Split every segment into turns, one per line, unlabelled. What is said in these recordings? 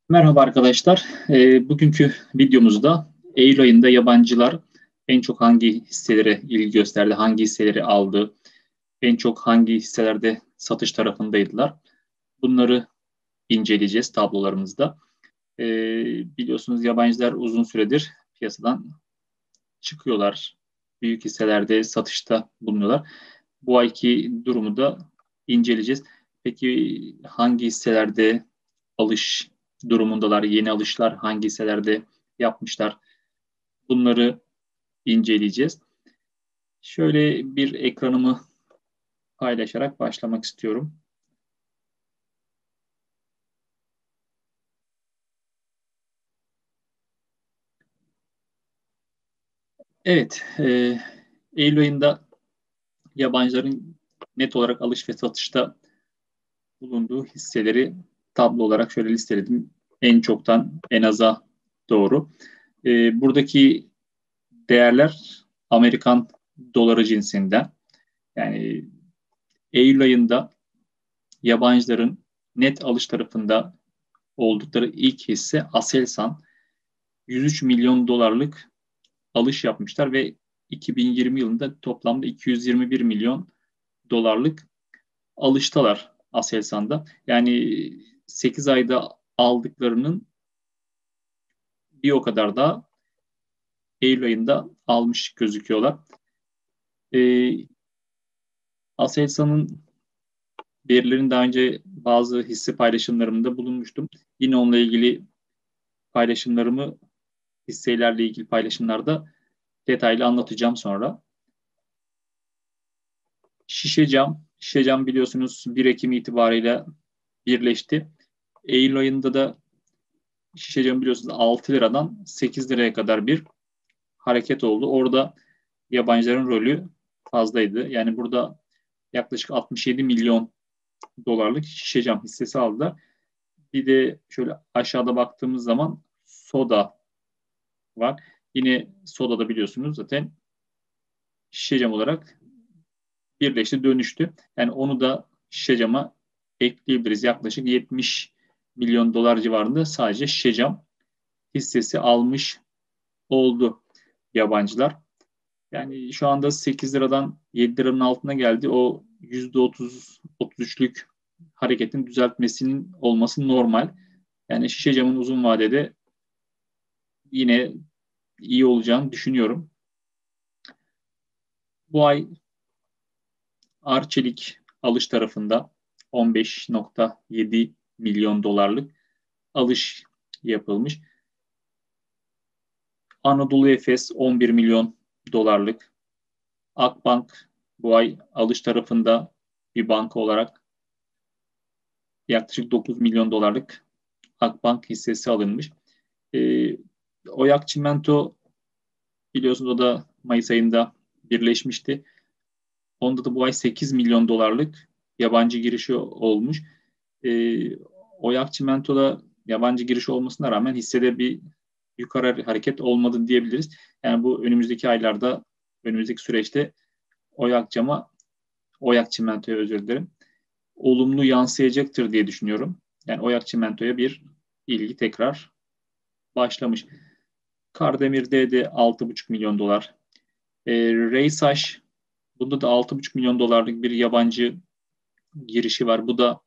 Merhaba arkadaşlar. Bugünkü videomuzda Eylül ayında yabancılar en çok hangi hisselere ilgi gösterdi, hangi hisseleri aldı, en çok hangi hisselerde satış tarafındaydılar. Bunları inceleyeceğiz tablolarımızda. Ee, Biliyorsunuz yabancılar uzun süredir piyasadan çıkıyorlar. Büyük hisselerde satışta bulunuyorlar. Bu ayki durumu da inceleyeceğiz. Peki hangi hisselerde alış durumundalar, yeni alışlar hangi hisselerde yapmışlar? Bunları inceleyeceğiz. Şöyle bir ekranımı paylaşarak başlamak istiyorum. Evet, Eylül ayında yabancıların net olarak alış ve satışta bulunduğu hisseleri tablo olarak şöyle listeledim. En çoktan en aza doğru. Buradaki değerler Amerikan doları cinsinden. Yani Eylül ayında yabancıların net alış tarafında oldukları ilk hisse Aselsan 103 milyon dolarlık alış yapmışlar ve 2020 yılında toplamda 221 milyon dolarlık alıştalar Aselsan'da. Yani 8 ayda aldıklarının bir o kadar da Eylül ayında almış gözüküyorlar. Ee, Aselsan'ın verilerini daha önce bazı hisse paylaşımlarımda bulunmuştum. Yine onunla ilgili paylaşımlarımı hisselerle ilgili paylaşımlarda detaylı anlatacağım sonra. Şişecam biliyorsunuz 1 Ekim itibariyle birleşti. Eylül ayında da Şişecam biliyorsunuz 6 liradan 8 liraya kadar bir hareket oldu. Orada yabancıların rolü fazlaydı. Yani burada yaklaşık 67 milyon dolarlık Şişecam hissesi aldılar. Bir de şöyle aşağıda baktığımız zaman Soda var. Yine Soda da biliyorsunuz zaten Şişecam olarak birleşti, dönüştü. Yani onu da Şişecam'a ekleyebiliriz. Yaklaşık 70 milyon dolar civarında sadece Şişecam hissesi almış oldu yabancılar. Yani şu anda 8 liradan 7 liranın altına geldi. O %30-33'lük hareketin düzeltmesinin olması normal. Yani Şişecam'ın uzun vadede yine iyi olacağını düşünüyorum. Bu ay Arçelik alış tarafında 15,7 milyon dolarlık alış yapılmış. Anadolu Efes 11 milyon dolarlık. Akbank bu ay alış tarafında bir banka olarak yaklaşık 9 milyon dolarlık Akbank hissesi alınmış. Ee, Oyak Çimento biliyorsunuz o da Mayıs ayında birleşmişti. Onda da bu ay 8 milyon dolarlık yabancı girişi olmuş. Ee, Oyak Çimento'da yabancı girişi olmasına rağmen hissede bir yukarı hareket olmadı diyebiliriz. Yani bu önümüzdeki aylarda, önümüzdeki süreçte Oyak Cam'a, Oyak Çimento'ya özür dilerim, olumlu yansıyacaktır diye düşünüyorum. Yani Oyak Çimento'ya bir ilgi tekrar başlamış. Kardemir'de de 6,5 milyon dolar. Reysaş, bunda da 6,5 milyon dolarlık bir yabancı girişi var. Bu da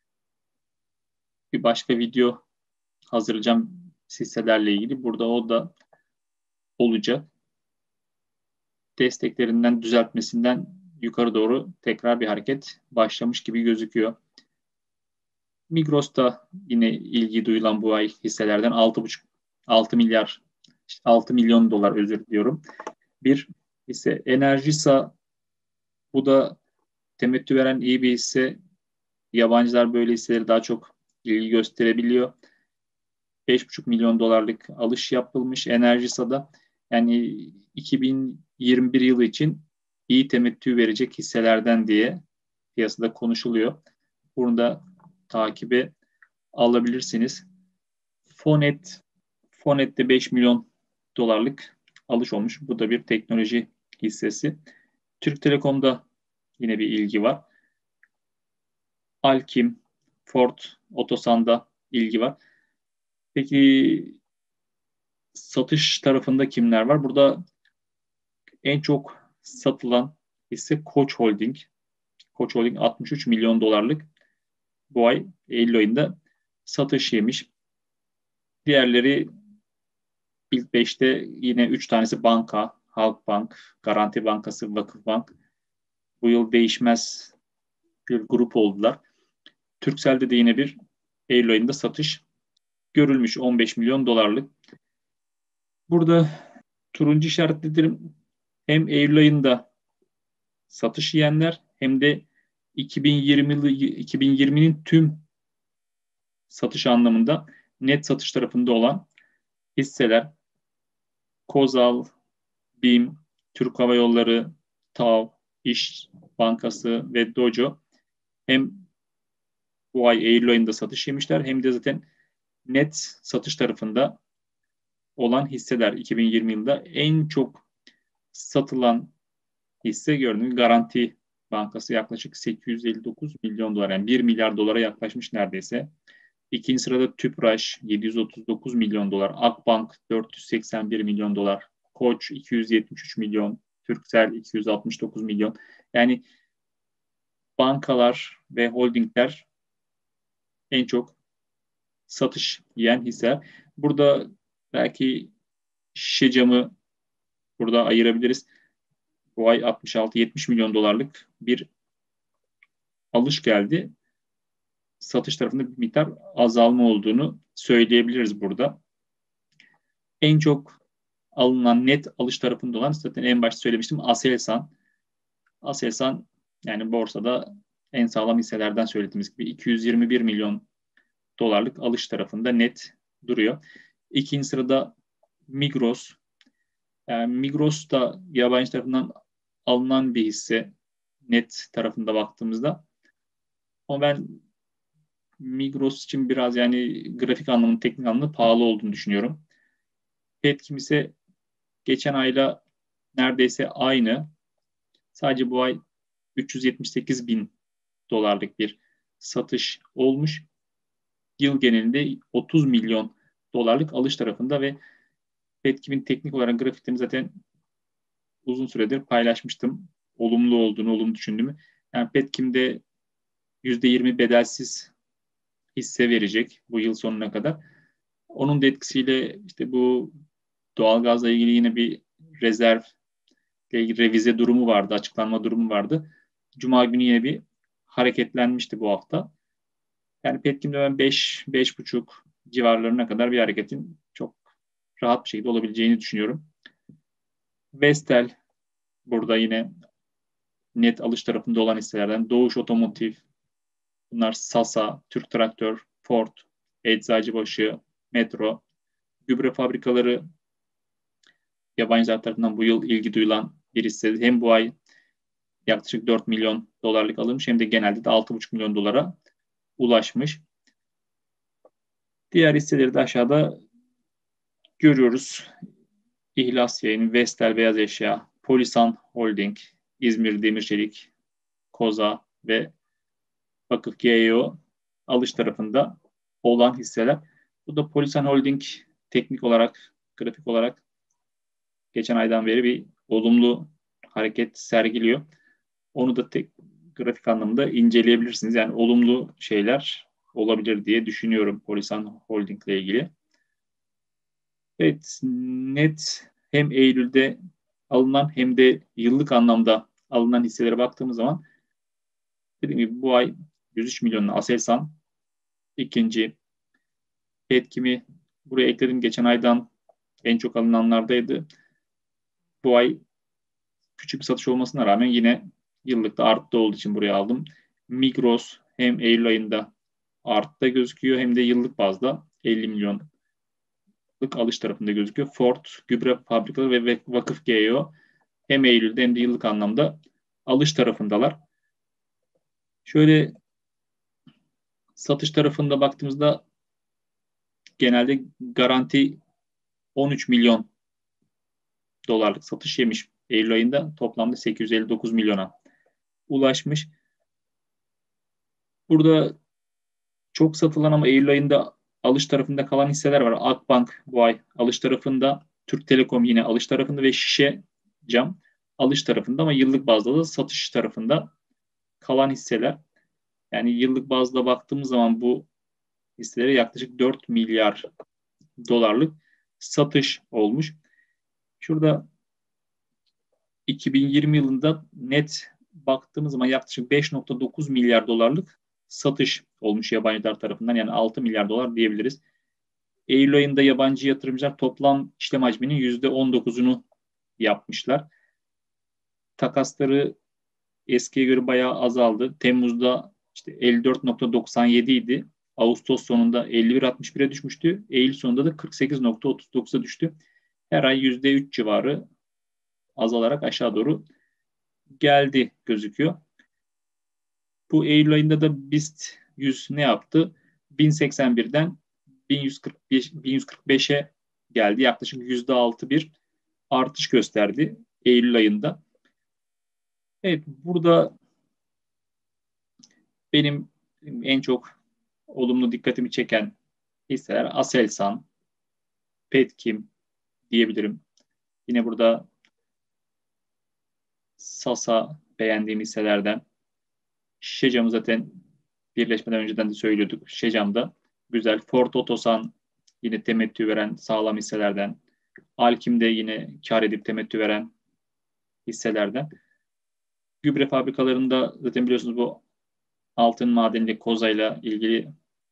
bir başka video hazırlayacağım hisselerle ilgili. Burada o da olacak. Desteklerinden düzeltmesinden yukarı doğru tekrar bir hareket başlamış gibi gözüküyor. Migros'ta yine ilgi duyulan bu ay hisselerden 6,5 6 milyar 6 milyon dolar özür diliyorum. Bir hisse Enerjisa, bu da temettü veren iyi bir hisse. Yabancılar böyle hisseleri daha çok ilgi gösterebiliyor. 5,5 milyon dolarlık alış yapılmış Enerjisa'da. Yani 2021 yılı için iyi temettü verecek hisselerden diye piyasada konuşuluyor. Bunu da takibe alabilirsiniz. Fonet, Fonet'te 5 milyon dolarlık alış olmuş. Bu da bir teknoloji hissesi. Türk Telekom'da yine bir ilgi var. Alkim, Ford, Otosan'da ilgi var. Peki satış tarafında kimler var? Burada en çok satılan hisse Koç Holding. Koç Holding 63 milyon dolarlık bu ay Eylül ayında satış yemiş. Diğerleri ilk 5'te yine 3 tanesi banka, Halkbank, Garanti Bankası, Vakıfbank. Bu yıl değişmez bir grup oldular. Turkcell'de de yine bir Eylül ayında satış görülmüş 15 milyon dolarlık. Burada turuncu işaretledim. Hem Eylül ayında satış yiyenler hem de 2020'nin tüm satış anlamında net satış tarafında olan hisseler Kozal, BİM, Türk Hava Yolları, TAV, İş Bankası ve Dojo hem bu ay Eylül ayında satış yemişler hem de zaten net satış tarafında olan hisseler 2020 yılında en çok satılan hisse gördüğünüz Garanti Bankası yaklaşık 859 milyon dolar yani 1 milyar dolara yaklaşmış neredeyse. İkinci sırada Tüpraş 739 milyon dolar, Akbank 481 milyon dolar, Koç 273 milyon, Turkcell 269 milyon. Yani bankalar ve holdingler en çok satış yiyen hisseler. Burada belki şişe camı burada ayırabiliriz. Bu ay 66-70 milyon dolarlık bir alış geldi. Satış tarafında bir miktar azalma olduğunu söyleyebiliriz burada. En çok alınan net alış tarafında olan zaten en başta söylemiştim Aselsan. Aselsan yani borsada en sağlam hisselerden söylediğimiz gibi 221 milyon dolarlık alış tarafında net duruyor. İkinci sırada Migros. Yani Migros da yabancı tarafından alınan bir hisse net tarafında baktığımızda. Ama ben Migros için biraz yani grafik anlamında, teknik anlamda pahalı olduğunu düşünüyorum. Petkim ise geçen ayla neredeyse aynı. Sadece bu ay 378 bin dolarlık bir satış olmuş. Yıl genelinde 30 milyon dolarlık alış tarafında ve Petkim'in teknik olarak grafiklerini zaten uzun süredir paylaşmıştım. Olumlu olduğunu, olumlu düşündüğümü. Yani Petkim'de %20 bedelsiz hisse verecek bu yıl sonuna kadar. Onun da etkisiyle işte bu doğalgazla ilgili yine bir rezerv ilgili revize durumu vardı, açıklanma durumu vardı. Cuma günü yine bir hareketlenmişti bu hafta. Yani Petkim'de ben 5-5,5 civarlarına kadar bir hareketin çok rahat bir şekilde olabileceğini düşünüyorum. Vestel burada yine net alış tarafında olan hisselerden. Doğuş Otomotiv, bunlar Sasa, Türk Traktör, Ford, Eczacıbaşı, Metro, gübre fabrikaları yabancılar tarafından bu yıl ilgi duyulan bir hisse. Hem bu ay yaklaşık 4 milyon dolarlık alınmış hem de genelde de 6,5 milyon dolara ulaşmış. Diğer hisseleri de aşağıda görüyoruz. İhlas Yayın, Vestel Beyaz Eşya, Polisan Holding, İzmir Demirçelik, Koza ve Vakıf GEO alış tarafında olan hisseler. Bu da Polisan Holding teknik olarak, grafik olarak geçen aydan beri bir olumlu hareket sergiliyor. Onu da tek grafik anlamında inceleyebilirsiniz. Yani olumlu şeyler olabilir diye düşünüyorum Polisan Holding ile ilgili. Evet, net hem Eylül'de alınan hem de yıllık anlamda alınan hisselere baktığımız zaman dediğim gibi bu ay 103 milyonlu Aselsan, ikinci Petkim'i buraya ekledim. Geçen aydan en çok alınanlardaydı. Bu ay küçük bir satış olmasına rağmen yine yıllıkta arttı olduğu için buraya aldım. Migros hem Eylül ayında artta gözüküyor hem de yıllık bazda 50 milyonluk alış tarafında gözüküyor. Ford, gübre fabrikaları ve Vakıf GEO hem Eylül'de hem de yıllık anlamda alış tarafındalar. Şöyle satış tarafında baktığımızda genelde Garanti 13 milyon dolarlık satış yemiş. Eylül ayında toplamda 859 milyona ulaşmış. Burada çok satılan ama Eylül ayında alış tarafında kalan hisseler var. Akbank bu ay alış tarafında, Türk Telekom yine alış tarafında ve Şişecam alış tarafında ama yıllık bazda da satış tarafında kalan hisseler. Yani yıllık bazda baktığımız zaman bu hisselere yaklaşık 4 milyar dolarlık satış olmuş. Şurada 2020 yılında net baktığımız zaman yaklaşık 5,9 milyar dolarlık satış olmuş yabancılar tarafından. Yani 6 milyar dolar diyebiliriz. Eylül ayında yabancı yatırımcılar toplam işlem hacminin %19'unu yapmışlar. Takasları eskiye göre bayağı azaldı. Temmuz'da işte 54,97 idi. Ağustos sonunda 51,61'e düşmüştü. Eylül sonunda da 48,39'a düştü. Her ay %3 civarı azalarak aşağı doğru geldi gözüküyor. Bu Eylül ayında da BIST 100 ne yaptı? 1081'den 1145'e geldi. Yaklaşık %6 bir artış gösterdi Eylül ayında. Evet, burada benim en çok olumlu dikkatimi çeken hisseler Aselsan, Petkim diyebilirim. Yine burada Sasa beğendiğim hisselerden. Şişecam'ı zaten birleşmeden önceden de söylüyorduk. Şişecam'da güzel. Ford Otosan yine temettü veren sağlam hisselerden. Alkim'de yine kar edip temettü veren hisselerden. Gübre fabrikalarında zaten biliyorsunuz bu altın madeniyle kozayla ilgili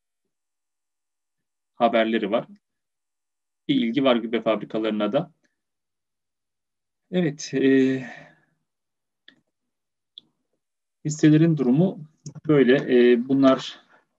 haberleri var. Bir ilgi var gübre fabrikalarına da. Evet, hisselerin durumu böyle. Bunlar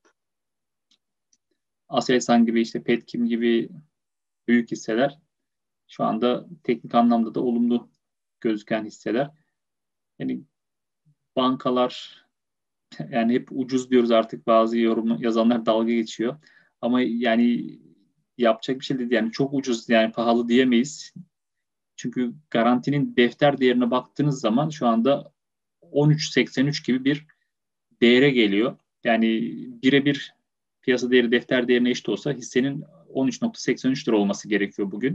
Aselsan gibi işte Petkim gibi büyük hisseler. Şu anda teknik anlamda da olumlu gözüken hisseler. Yani bankalar yani hep ucuz diyoruz artık bazı yorum yazanlar dalga geçiyor. Ama yani yapacak bir şey değil. Yani çok ucuz yani pahalı diyemeyiz. Çünkü garantinin defter değerine baktığınız zaman şu anda 13,83 gibi bir değere geliyor. Yani birebir piyasa değeri defter değerine eşit olsa hissenin 13,83 lira olması gerekiyor bugün.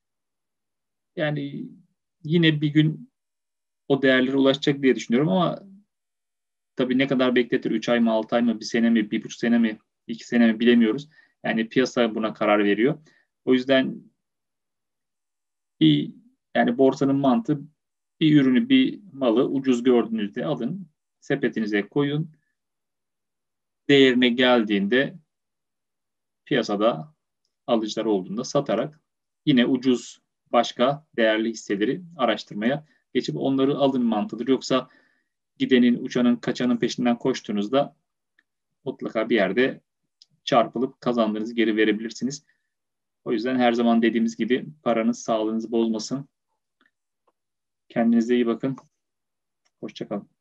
Yani yine bir gün o değerlere ulaşacak diye düşünüyorum ama tabii ne kadar bekletir? 3 ay mı, 6 ay mı, bir sene mi, 1,5 sene mi, 2 sene mi bilemiyoruz. Yani piyasa buna karar veriyor. O yüzden bir yani borsanın mantığı bir ürünü, bir malı ucuz gördüğünüzde alın, sepetinize koyun. Değerine geldiğinde piyasada alıcılar olduğunda satarak yine ucuz başka değerli hisseleri araştırmaya geçip onları alın mantığıdır. Yoksa gidenin, uçanın, kaçanın peşinden koştuğunuzda mutlaka bir yerde çarpılıp kazandığınızı geri verebilirsiniz. O yüzden her zaman dediğimiz gibi paranız sağlığınızı bozmasın. Kendinize iyi bakın. Hoşça kalın.